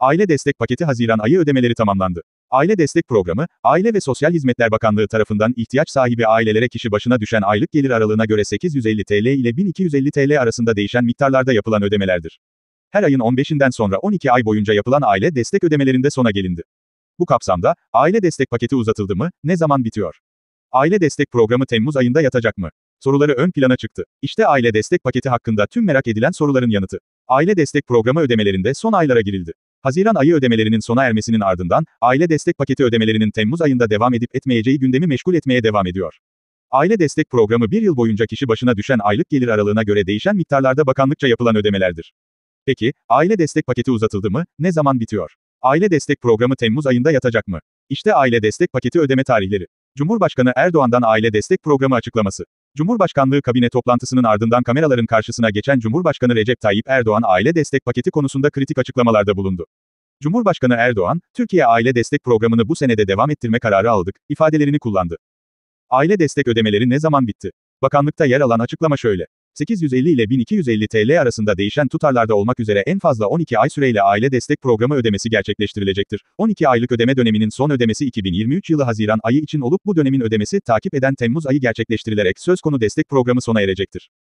Aile destek paketi Haziran ayı ödemeleri tamamlandı. Aile destek programı, Aile ve Sosyal Hizmetler Bakanlığı tarafından ihtiyaç sahibi ailelere kişi başına düşen aylık gelir aralığına göre 850 TL ile 1250 TL arasında değişen miktarlarda yapılan ödemelerdir. Her ayın 15'inden sonra 12 ay boyunca yapılan aile destek ödemelerinde sona gelindi. Bu kapsamda, aile destek paketi uzatıldı mı, ne zaman bitiyor? Aile destek programı Temmuz ayında yatacak mı? Soruları ön plana çıktı. İşte aile destek paketi hakkında tüm merak edilen soruların yanıtı. Aile destek programı ödemelerinde son aylara girildi. Haziran ayı ödemelerinin sona ermesinin ardından, aile destek paketi ödemelerinin Temmuz ayında devam edip etmeyeceği gündemi meşgul etmeye devam ediyor. Aile destek programı bir yıl boyunca kişi başına düşen aylık gelir aralığına göre değişen miktarlarda bakanlıkça yapılan ödemelerdir. Peki, aile destek paketi uzatıldı mı, ne zaman bitiyor? Aile destek programı Temmuz ayında yatacak mı? İşte aile destek paketi ödeme tarihleri. Cumhurbaşkanı Erdoğan'dan aile destek programı açıklaması. Cumhurbaşkanlığı kabine toplantısının ardından kameraların karşısına geçen Cumhurbaşkanı Recep Tayyip Erdoğan aile destek paketi konusunda kritik açıklamalarda bulundu. Cumhurbaşkanı Erdoğan, Türkiye aile destek programını bu senede devam ettirme kararı aldık, ifadelerini kullandı. Aile destek ödemeleri ne zaman bitti? Bakanlıkta yer alan açıklama şöyle. 850 ile 1250 TL arasında değişen tutarlarda olmak üzere en fazla 12 ay süreyle aile destek programı ödemesi gerçekleştirilecektir. 12 aylık ödeme döneminin son ödemesi 2023 yılı Haziran ayı için olup bu dönemin ödemesi takip eden Temmuz ayı gerçekleştirilerek söz konu destek programı sona erecektir.